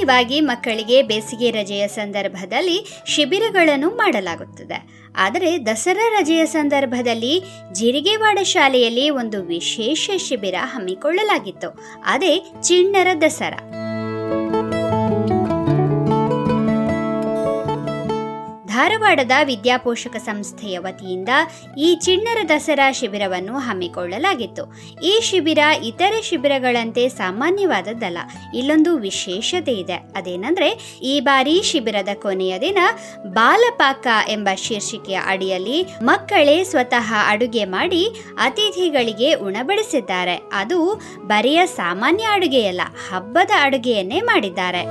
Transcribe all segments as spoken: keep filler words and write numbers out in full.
ಸಾಮಾನ್ಯವಾಗಿ ಮಕ್ಕಳಿಗೆ ಬೇಸಿಗೆ ರಜೆಯ ಸಂದರ್ಭದಲ್ಲಿ ಶಿಬಿರಗಳನ್ನು ಮಾಡಲಾಗುತ್ತದೆ. ಆದರೆ ದಸರಾ ರಜೆಯ ಸಂದರ್ಭದಲ್ಲಿ ಜೀರಿಗೆವಾಡ ಶಾಲೆಯಲ್ಲಿ ಒಂದು ವಿಶೇಷ ಶಿಬಿರ ಹಮ್ಮಿಕೊಳ್ಳಲಾಗಿತ್ತು. ಅದೇ ಚಿಣ್ಣರ ದಸರಾ. ಧಾರವಾಡದ ವಿದ್ಯಾಪೋಷಕ ಸಂಸ್ಥೆಯ ವತಿಯಿಂದ ಈ ಚಿಣ್ಣರ ದಸರಾ ಶಿಬಿರವನ್ನು ಹಮ್ಮಿಕೊಳ್ಳಲಾಗಿತ್ತು. ಈ ಶಿಬಿರ ಇತರೆ ಶಿಬಿರಗಳಂತೆ ಸಾಮಾನ್ಯವಾದದ್ದಲ್ಲ. ಇಲ್ಲೊಂದು ವಿಶೇಷತೆ ಇದೆ. ಅದೇನೆಂದರೆ, ಈ ಬಾರಿ ಶಿಬಿರದ ಕೊನೆಯ ದಿನ ಬಾಲಪಾಕ ಎಂಬ ಶೀರ್ಷಿಕೆಯ ಅಡಿಯಲ್ಲಿ ಮಕ್ಕಳೇ ಸ್ವತಃ ಅಡುಗೆ ಮಾಡಿ ಅತಿಥಿಗಳಿಗೆ ಉಣಬಡಿಸಿದ್ದಾರೆ. ಅದು ಬರಿಯ ಸಾಮಾನ್ಯ ಅಡುಗೆಯಲ್ಲ, ಹಬ್ಬದ ಅಡುಗೆಯನ್ನೇ ಮಾಡಿದ್ದಾರೆ.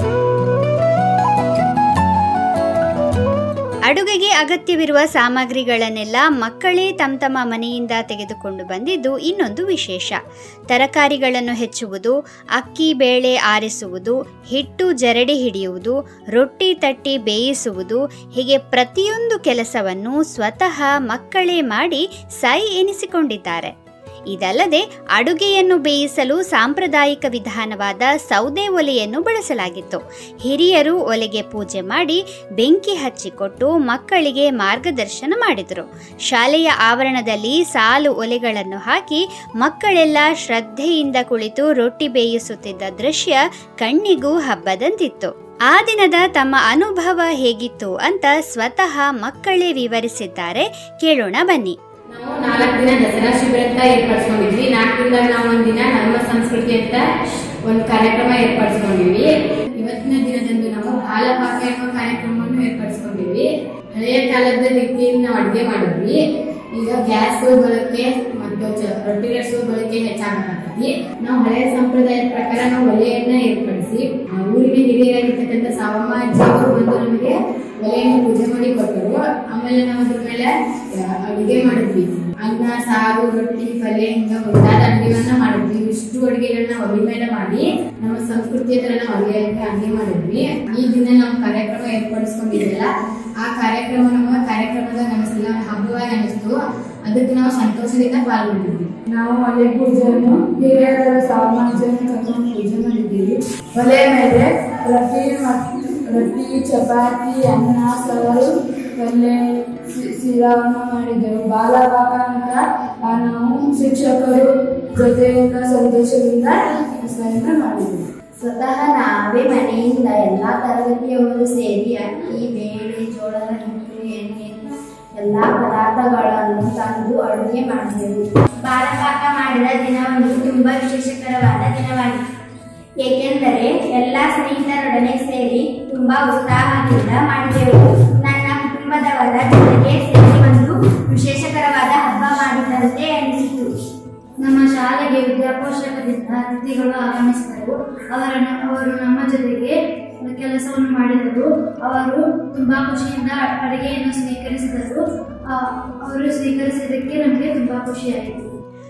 ಅಡುಗೆಗೆ ಅಗತ್ಯವಿರುವ ಸಾಮಗ್ರಿಗಳನ್ನೆಲ್ಲ ಮಕ್ಕಳೇ ತಮ್ಮ ತಮ್ಮ ಮನೆಯಿಂದ ತೆಗೆದುಕೊಂಡು ಬಂದಿದ್ದು ಇನ್ನೊಂದು ವಿಶೇಷ. ತರಕಾರಿಗಳನ್ನು ಹೆಚ್ಚುವುದು, ಅಕ್ಕಿ ಬೇಳೆ ಆರಿಸುವುದು, ಹಿಟ್ಟು ಜರಡಿ ಹಿಡಿಯುವುದು, ರೊಟ್ಟಿ ತಟ್ಟಿ ಬೇಯಿಸುವುದು, ಹೀಗೆ ಪ್ರತಿಯೊಂದು ಕೆಲಸವನ್ನು ಸ್ವತಃ ಮಕ್ಕಳೇ ಮಾಡಿ ಸೈ ಎನಿಸಿಕೊಂಡಿದ್ದಾರೆ. ಇದಲ್ಲದೆ ಅಡುಗೆಯನ್ನು ಬೇಯಿಸಲು ಸಾಂಪ್ರದಾಯಿಕ ವಿಧಾನವಾದ ಸೌದೆ ಒಲೆಯನ್ನು ಬಳಸಲಾಗಿತ್ತು. ಹಿರಿಯರು ಒಲೆಗೆ ಪೂಜೆ ಮಾಡಿ ಬೆಂಕಿ ಹಚ್ಚಿಕೊಟ್ಟು ಮಕ್ಕಳಿಗೆ ಮಾರ್ಗದರ್ಶನ ಮಾಡಿದರು. ಶಾಲೆಯ ಆವರಣದಲ್ಲಿ ಸಾಲು ಒಲೆಗಳನ್ನು ಹಾಕಿ ಮಕ್ಕಳೆಲ್ಲ ಶ್ರದ್ಧೆಯಿಂದ ಕುಳಿತು ರೊಟ್ಟಿ ಬೇಯಿಸುತ್ತಿದ್ದ ದೃಶ್ಯ ಕಣ್ಣಿಗೂ ಹಬ್ಬದಂತಿತ್ತು. ಆ ದಿನದ ತಮ್ಮ ಅನುಭವ ಹೇಗಿತ್ತು ಅಂತ ಸ್ವತಃ ಮಕ್ಕಳೇ ವಿವರಿಸಿದ್ದಾರೆ. ಕೇಳೋಣ ಬನ್ನಿ. ನಾವು ನಾಲ್ಕು ದಿನ ದಸರಾ ಶಿಬಿರ ಅಂತ ಏರ್ಪಡಿಸ್ಕೊಂಡಿದ್ವಿ. ನಾಲ್ಕು ದಿನದಾಗ ನಾವು ಒಂದಿನ ನಮ್ಮ ಸಂಸ್ಕೃತಿ ಅಂತ ಒಂದು ಕಾರ್ಯಕ್ರಮ ಏರ್ಪಡಿಸ್ಕೊಂಡಿದ್ವಿ. ಇವತ್ತಿನ ದಿನದಂದು ನಾವು ಬಾಲಪಾಕ ಎಂಬ ಕಾರ್ಯಕ್ರಮವನ್ನು ಏರ್ಪಡಿಸ್ಕೊಂಡಿದ್ವಿ. ಹಳೆಯ ಕಾಲದ ರೀತಿಯಲ್ಲಿ ನಾವು ಅಡುಗೆ ಮಾಡಿದ್ವಿ. ಈಗ ಗ್ಯಾಸ್ ಬಳಕೆ ಮತ್ತು ರೊಟ್ಟಿ ನಡೆಸುವ ಬಳಕೆ ಹೆಚ್ಚಾಗತಕ್ಕಂಥದ್ದು. ನಾವು ಹಳೆಯ ಸಂಪ್ರದಾಯದ ಪ್ರಕಾರ ನಾವು ಒಲೆಯನ್ನ ಏರ್ಪಡಿಸಿ ಊರಿನ ಹಿರಿಯರಾಗಿರ್ತಕ್ಕಂಥ ಸಾವಮ್ಮ ಅಜ್ಜಿಯವರು ಬಂದು ನಮಗೆ ಒಲೆಯನ್ನು ಪೂಜೆ ಮಾಡಿ ಕೊಟ್ಟರು. ಆಮೇಲೆ ನಾವು ಅದ್ರ ಮೇಲೆ ಅಡುಗೆ ಮಾಡಿದ್ವಿ. ಅನ್ನ, ಸಾರು, ರೊಟ್ಟಿ, ಪಲ್ಯ ಹಿಂಗ ಮುಂತಾದ ಅಡುಗೆಗಳನ್ನ ಮಾಡಿದ್ವಿ. ಇಷ್ಟು ಅಡುಗೆಗಳನ್ನ ಒಲೆ ಮೇಲೆ ಮಾಡಿ ನಮ್ಮ ಸಂಸ್ಕೃತಿಯ ತರ ನಾವು ಒಲೆ ಅಡುಗೆ ಮಾಡಿದ್ವಿ. ಈ ದಿನ ನಾವು ಕಾರ್ಯಕ್ರಮ ಏರ್ಪಡಿಸ್ಕೊಂಡಿದ್ವಲ್ಲ, ಆ ಕಾರ್ಯಕ್ರಮ ನಮ್ಮ ಕಾರ್ಯಕ್ರಮದ ನಮಗೆಲ್ಲ ಹಬ್ಬವಾಗಿ ಅನಿಸ್ತು. ಅದಕ್ಕೆ ನಾವು ಸಂತೋಷದಿಂದ ಪಾಲ್ಗೊಂಡಿದ್ವಿ. ನಾವು ಒಲೆ ಪೂಜೆಯನ್ನು ಹಿರಿಯರ ಸಾಮಾನ್ಯವನ್ನು ಕರ್ಕೊಂಡು ಪೂಜೆ ಮಾಡಿದ್ದೀವಿ. ಒಲೆ ಮೇಲೆ ರೊಟ್ಟಿ ರೊಟ್ಟಿ ಚಪಾತಿ, ಅನ್ನ, ಸಾರು, ಪಲ್ಯ, ಸಿರಾವನ್ನು ಮಾಡಿದ್ದೆವು. ಬಾಲಪಾಕ ಅಂತ ನಾವು ಶಿಕ್ಷಕರು ಜೊತೆಯಿಂದ ಸಂತೋಷದಿಂದ ಮಾಡಿದ್ದೆವು. ಸ್ವತಃ ನಾವೇ ಮನೆಯಿಂದ ಎಲ್ಲ ತರಗತಿಯವರು ಸೇರಿ ಅಕ್ಕಿ, ಬೇಳೆ, ಜೋಳದ ಹಿಟ್ಟು, ಎಣ್ಣೆ ಎಲ್ಲ ಪದಾರ್ಥಗಳನ್ನು ತಂದು ಅಡುಗೆ ಮಾಡಿದೆವು. ಬಾಲಪಾಕ ಮಾಡಿದ ದಿನ ಒಂದು ತುಂಬಾ ವಿಶೇಷಕರವಾದ ದಿನವಾಗಿತ್ತು. ಏಕೆಂದರೆ ಎಲ್ಲ ಸ್ನೇಹಿತರೊಡನೆ ಸೇರಿ ತುಂಬಾ ಉತ್ಸಾಹದಿಂದ ಮಾಡಿದೆವು. ನನ್ನ ಕುಟುಂಬದವರ ಜೊತೆಗೆ ಸೇರಿ ಒಂದು ವಿಶೇಷಕರವಾದ ಹಬ್ಬ ಮಾಡಿದಂತೆ ಅನಿಸಿತು. ನಮ್ಮ ಶಾಲೆಗೆ ವಿದ್ಯಾಪೋಷಕ ಅತಿಥಿಗಳು ಆಗಮಿಸಿದರು. ಅವರನ್ನು ಅವರು ನಮ್ಮ ಜೊತೆಗೆ ಕೆಲಸವನ್ನು ಮಾಡಿದರು. ಅವರು ತುಂಬಾ ಖುಷಿಯಿಂದ ಅಡುಗೆಯನ್ನು ಸ್ವೀಕರಿಸಿದರು. ಅವರು ಸ್ವೀಕರಿಸಿದ್ದಕ್ಕೆ ನಮಗೆ ತುಂಬಾ ಖುಷಿಯಾಯಿತು.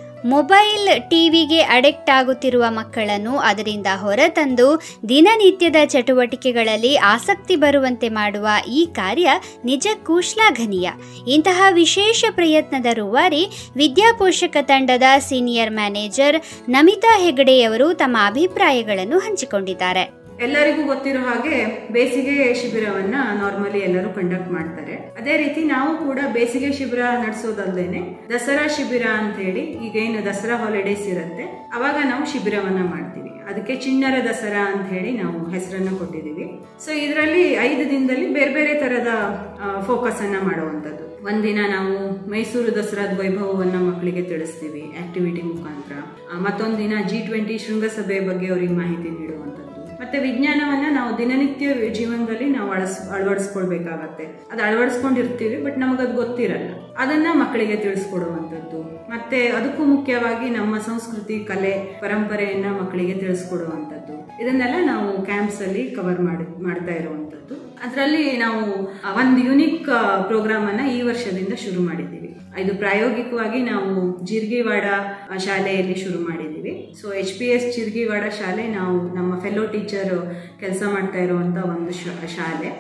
ಮೊಬೈಲ್ ಟಿವಿಗೆ ಅಡಿಕ್ಟ್ ಆಗುತ್ತಿರುವ ಮಕ್ಕಳನ್ನು ಅದರಿಂದ ಹೊರತಂದು ದಿನನಿತ್ಯದ ಚಟುವಟಿಕೆಗಳಲ್ಲಿ ಆಸಕ್ತಿ ಬರುವಂತೆ ಮಾಡುವ ಈ ಕಾರ್ಯ ನಿಜಕ್ಕೂ ಶ್ಲಾಘನೀಯ. ಇಂತಹ ವಿಶೇಷ ಪ್ರಯತ್ನದ ರೂವಾರಿ ವಿದ್ಯಾಪೋಷಕ ತಂಡದ ಸೀನಿಯರ್ ಮ್ಯಾನೇಜರ್ ನಮಿತಾ ಹೆಗಡೆಯವರು ತಮ್ಮ ಅಭಿಪ್ರಾಯಗಳನ್ನು ಹಂಚಿಕೊಂಡಿದ್ದಾರೆ. ಎಲ್ಲರಿಗೂ ಗೊತ್ತಿರೋ ಹಾಗೆ ಬೇಸಿಗೆ ಶಿಬಿರವನ್ನ ನಾರ್ಮಲಿ ಎಲ್ಲರೂ ಕಂಡಕ್ಟ್ ಮಾಡ್ತಾರೆ. ಅದೇ ರೀತಿ ನಾವು ಕೂಡ ಬೇಸಿಗೆ ಶಿಬಿರ ನಡೆಸೋದಲ್ದೇನೆ ದಸರಾ ಶಿಬಿರ ಅಂತ ಹೇಳಿ ಈಗೇನು ದಸರಾ ಹಾಲಿಡೇಸ್ ಇರುತ್ತೆ ಅವಾಗ ನಾವು ಶಿಬಿರವನ್ನ ಮಾಡ್ತೀವಿ. ಅದಕ್ಕೆ ಚಿಣ್ಣರ ದಸರಾ ಅಂತ ಹೇಳಿ ನಾವು ಹೆಸರನ್ನ ಕೊಟ್ಟಿದ್ದೀವಿ. ಸೊ ಇದರಲ್ಲಿ ಐದು ದಿನದಲ್ಲಿ ಬೇರೆ ಬೇರೆ ತರದ ಫೋಕಸ್ ಅನ್ನ ಮಾಡುವಂಥದ್ದು. ಒಂದಿನ ನಾವು ಮೈಸೂರು ದಸರಾದ ವೈಭವವನ್ನ ಮಕ್ಕಳಿಗೆ ತಿಳಿಸ್ತೀವಿ ಆಕ್ಟಿವಿಟಿ ಮುಖಾಂತರ. ಮತ್ತೊಂದು ದಿನ ಜಿ ಟ್ವೆಂಟಿ ಶೃಂಗಸಭೆ ಬಗ್ಗೆ ಅವರಿಗೆ ಮಾಹಿತಿ ನೀಡುವಂಥದ್ದು. ಮತ್ತೆ ವಿಜ್ಞಾನವನ್ನ ನಾವು ದಿನನಿತ್ಯ ಜೀವನದಲ್ಲಿ ನಾವು ಅಳಸ್ ಅಳವಡಿಸ್ಕೊಳ್ಬೇಕಾಗತ್ತೆ. ಅದು ಅಳವಡಿಸ್ಕೊಂಡಿರ್ತೀವಿ, ಬಟ್ ನಮಗದು ಗೊತ್ತಿರಲ್ಲ. ಅದನ್ನ ಮಕ್ಕಳಿಗೆ ತಿಳಿಸ್ಕೊಡುವಂಥದ್ದು. ಮತ್ತೆ ಅದಕ್ಕೂ ಮುಖ್ಯವಾಗಿ ನಮ್ಮ ಸಂಸ್ಕೃತಿ, ಕಲೆ, ಪರಂಪರೆಯನ್ನ ಮಕ್ಕಳಿಗೆ ತಿಳಿಸ್ಕೊಡುವಂಥದ್ದು. ಇದನ್ನೆಲ್ಲ ನಾವು ಕ್ಯಾಂಪ್ಸ್ ಅಲ್ಲಿ ಕವರ್ ಮಾಡಿ ಮಾಡ್ತಾ ಇರುವಂತದ್ದು. ಅದರಲ್ಲಿ ನಾವು ಒಂದು ಯುನಿಕ್ ಪ್ರೋಗ್ರಾಮ್ ಅನ್ನ ಈ ವರ್ಷದಿಂದ ಶುರು ಮಾಡಿದ್ದೀವಿ. ಇದು ಪ್ರಾಯೋಗಿಕವಾಗಿ ನಾವು ಜಿರ್ಗಿವಾಡ ಶಾಲೆಯಲ್ಲಿ ಶುರು ಮಾಡಿದ್ದೀವಿ. So H P S Jirgiwada ಶಾಲೆ ನಾವು ನಮ್ಮ ಫೆಲೋ ಟೀಚರ್ ಕೆಲಸ ಮಾಡ್ತಾ ಇರುವಂತ ಒಂದು ಶಾಲೆ.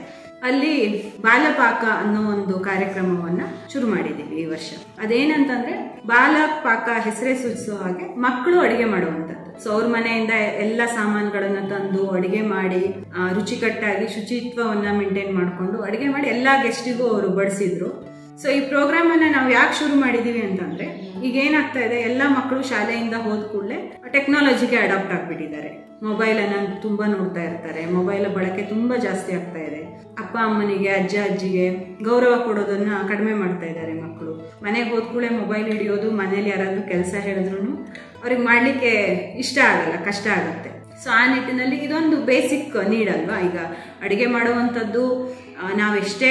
ಅಲ್ಲಿ ಬಾಲಪಾಕ ಅನ್ನೋ ಒಂದು ಕಾರ್ಯಕ್ರಮವನ್ನ ಶುರು ಮಾಡಿದ್ದೀವಿ ಈ ವರ್ಷ. ಅದೇನಂತಂದ್ರೆ ಬಾಲಪಾಕ ಹೆಸರೇ ಸೂಚಿಸೋ ಹಾಗೆ ಮಕ್ಕಳು ಅಡಿಗೆ ಮಾಡುವಂಥದ್ದು. ಸೊ ಅವ್ರ ಮನೆಯಿಂದ ಎಲ್ಲ ಸಾಮಾನುಗಳನ್ನ ತಂದು ಅಡಿಗೆ ಮಾಡಿ ರುಚಿಕಟ್ಟಾಗಿ ಶುಚಿತ್ವವನ್ನ ಮೇಂಟೈನ್ ಮಾಡಿಕೊಂಡು ಅಡಿಗೆ ಮಾಡಿ ಎಲ್ಲಾ ಗೆಸ್ಟಿಗೂ ಅವರು ಬಡಿಸಿದ್ರು. ಸೊ ಈ ಪ್ರೋಗ್ರಾಮ್ ಅನ್ನ ನಾವು ಯಾಕೆ ಶುರು ಮಾಡಿದೀವಿ ಅಂತಂದ್ರೆ ಈಗ ಏನಾಗ್ತಾ ಇದೆ, ಎಲ್ಲಾ ಮಕ್ಕಳು ಶಾಲೆಯಿಂದ ಹೋದ ಕೂಡಲೇ ಟೆಕ್ನಾಲಜಿಗೆ ಅಡಾಪ್ಟ್ ಆಗ್ಬಿಟ್ಟಿದ್ದಾರೆ. ಮೊಬೈಲ್ ಅನ್ನ ತುಂಬಾ ನೋಡ್ತಾ ಇರ್ತಾರೆ. ಮೊಬೈಲ್ ಬಳಕೆ ತುಂಬಾ ಜಾಸ್ತಿ ಆಗ್ತಾ ಇದೆ. ಅಪ್ಪ ಅಮ್ಮನಿಗೆ, ಅಜ್ಜ ಅಜ್ಜಿಗೆ ಗೌರವ ಕೊಡೋದನ್ನ ಕಡಿಮೆ ಮಾಡ್ತಾ ಇದ್ದಾರೆ ಮಕ್ಕಳು. ಮನೆಗೆ ಹೋದ ಕೂಡಲೇ ಮೊಬೈಲ್ ಹಿಡಿಯೋದು, ಮನೇಲಿ ಯಾರಾದ್ರೂ ಕೆಲಸ ಹೇಳಿದ್ರು ಅವ್ರಿಗೆ ಮಾಡ್ಲಿಕ್ಕೆ ಇಷ್ಟ ಆಗಲ್ಲ, ಕಷ್ಟ ಆಗುತ್ತೆ. ಸೊ ಆ ನಿಟ್ಟಿನಲ್ಲಿ ಇದೊಂದು ಬೇಸಿಕ್ ನೀಡ್ ಅಲ್ವಾ. ಈಗ ಅಡಿಗೆ ಮಾಡುವಂಥದ್ದು ನಾವೆಷ್ಟೇ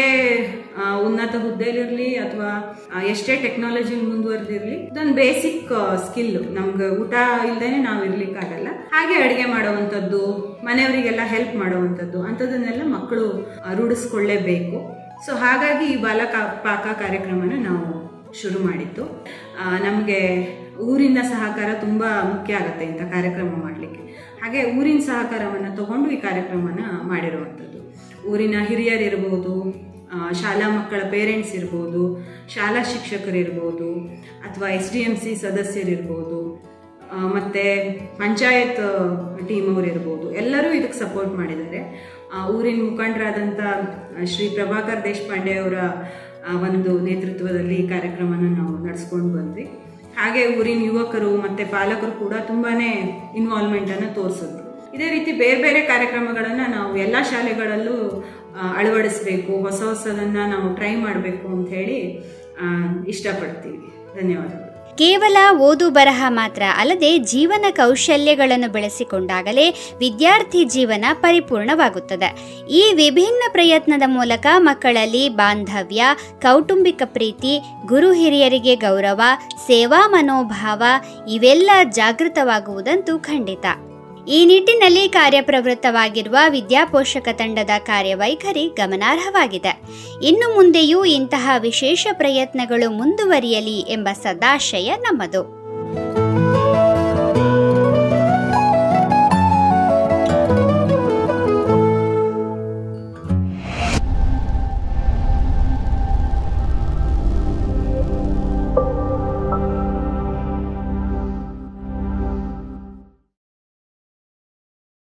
ಉನ್ನತ ಹುದ್ದೆಲಿರ್ಲಿ ಅಥವಾ ಎಷ್ಟೇ ಟೆಕ್ನಾಲಜಿ ಮುಂದುವರೆದಿರ್ಲಿ, ಇದೊಂದು ಬೇಸಿಕ್ ಸ್ಕಿಲ್. ನಮ್ಗೆ ಊಟ ಇಲ್ದೇನೆ ನಾವು ಇರ್ಲಿಕ್ಕಾಗಲ್ಲ. ಹಾಗೆ ಅಡಿಗೆ ಮಾಡುವಂಥದ್ದು, ಮನೆಯವರಿಗೆಲ್ಲ ಹೆಲ್ಪ್ ಮಾಡುವಂಥದ್ದು ಅಂಥದನ್ನೆಲ್ಲ ಮಕ್ಕಳು ರೂಢಿಸ್ಕೊಳ್ಳೇಬೇಕು. ಸೊ ಹಾಗಾಗಿ ಈ ಬಾಲಕ ಪಾಕ ಕಾರ್ಯಕ್ರಮನ ನಾವು ಶುರು ಮಾಡಿದ್ದು. ನಮಗೆ ಊರಿನ ಸಹಕಾರ ತುಂಬಾ ಮುಖ್ಯ ಆಗುತ್ತೆ ಇಂಥ ಕಾರ್ಯಕ್ರಮ ಮಾಡಲಿಕ್ಕೆ. ಹಾಗೆ ಊರಿನ ಸಹಕಾರವನ್ನು ತಗೊಂಡು ಈ ಕಾರ್ಯಕ್ರಮನ ಮಾಡಿರುವಂಥದ್ದು. ಊರಿನ ಹಿರಿಯರಿರ್ಬೋದು, ಶಾಲಾ ಮಕ್ಕಳ ಪೇರೆಂಟ್ಸ್ ಇರ್ಬೋದು, ಶಾಲಾ ಶಿಕ್ಷಕರಿರ್ಬೋದು, ಅಥವಾ ಎಸ್ ಡಿ ಎಂ ಸಿ ಸದಸ್ಯರಿರ್ಬೋದು, ಮತ್ತು ಪಂಚಾಯತ್ ಟೀಮ್ ಅವರು ಇರ್ಬೋದು, ಎಲ್ಲರೂ ಇದಕ್ಕೆ ಸಪೋರ್ಟ್ ಮಾಡಿದ್ದಾರೆ. ಊರಿನ ಮುಖಂಡರಾದಂಥ ಶ್ರೀ ಪ್ರಭಾಕರ್ ದೇಶಪಾಂಡೆ ಅವರ ಒಂದು ನೇತೃತ್ವದಲ್ಲಿ ಈ ಕಾರ್ಯಕ್ರಮನ ನಾವು ನಡೆಸ್ಕೊಂಡು ಬಂದ್ವಿ. ಹಾಗೆ ಊರಿನ ಯುವಕರು ಮತ್ತು ಪಾಲಕರು ಕೂಡ ತುಂಬಾನೇ ಇನ್ವಾಲ್ವ್ಮೆಂಟನ್ನು ತೋರಿಸಿದ್ರು. ಇದೇ ರೀತಿ ಬೇರೆ ಬೇರೆ ಕಾರ್ಯಕ್ರಮಗಳನ್ನು ನಾವು ಎಲ್ಲ ಶಾಲೆಗಳಲ್ಲೂ ಅಳವಡಿಸಬೇಕು, ಹೊಸ ಹೊಸದನ್ನು ನಾವು ಟ್ರೈ ಮಾಡಬೇಕು ಅಂತ ಹೇಳಿ ಇಷ್ಟಪಡ್ತೀವಿ. ಧನ್ಯವಾದಗಳು. ಕೇವಲ ಓದು ಬರಹ ಮಾತ್ರ ಅಲ್ಲದೆ ಜೀವನ ಕೌಶಲ್ಯಗಳನ್ನು ಬೆಳೆಸಿಕೊಂಡಾಗಲೇ ವಿದ್ಯಾರ್ಥಿ ಜೀವನ ಪರಿಪೂರ್ಣವಾಗುತ್ತದೆ. ಈ ವಿಭಿನ್ನ ಪ್ರಯತ್ನದ ಮೂಲಕ ಮಕ್ಕಳಲ್ಲಿ ಬಾಂಧವ್ಯ, ಕೌಟುಂಬಿಕ ಪ್ರೀತಿ, ಗುರು ಹಿರಿಯರಿಗೆ ಗೌರವ, ಸೇವಾ ಮನೋಭಾವ ಇವೆಲ್ಲ ಜಾಗೃತವಾಗುವುದಂತೂ ಖಂಡಿತ. ಈ ನಿಟ್ಟಿನಲ್ಲಿ ಕಾರ್ಯಪ್ರವೃತ್ತವಾಗಿರುವ ವಿದ್ಯಾಪೋಷಕ ತಂಡದ ಕಾರ್ಯವೈಖರಿ ಗಮನಾರ್ಹವಾಗಿದೆ. ಇನ್ನು ಮುಂದೆಯೂ ಇಂತಹ ವಿಶೇಷ ಪ್ರಯತ್ನಗಳು ಮುಂದುವರಿಯಲಿ ಎಂಬ ಸದಾಶಯ ನಮ್ಮದು.